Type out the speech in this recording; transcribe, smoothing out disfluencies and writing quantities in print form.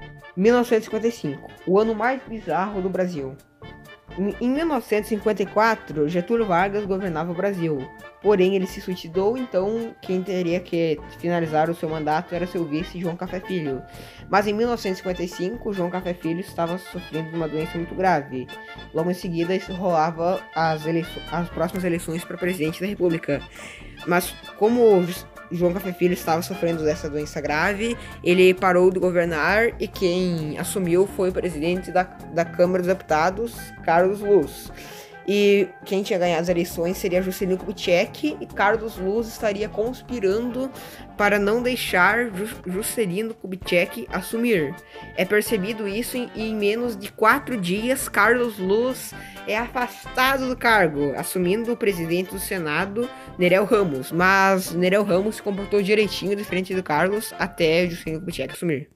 1955, o ano mais bizarro do Brasil. Em 1954, Getúlio Vargas governava o Brasil, porém ele se suicidou, então quem teria que finalizar o seu mandato era seu vice, João Café Filho. Mas em 1955, João Café Filho estava sofrendo de uma doença muito grave. Logo em seguida, rolava as próximas eleições para presidente da República. Mas como João Café Filho estava sofrendo dessa doença grave, ele parou de governar e quem assumiu foi o presidente da Câmara dos Deputados, Carlos Luz. E quem tinha ganhado as eleições seria Juscelino Kubitschek, e Carlos Luz estaria conspirando para não deixar Juscelino Kubitschek assumir. É percebido isso em menos de 4 dias, Carlos Luz é afastado do cargo, assumindo o presidente do Senado, Nereu Ramos. Mas Nereu Ramos se comportou direitinho, diferente do Carlos, até Juscelino Kubitschek assumir.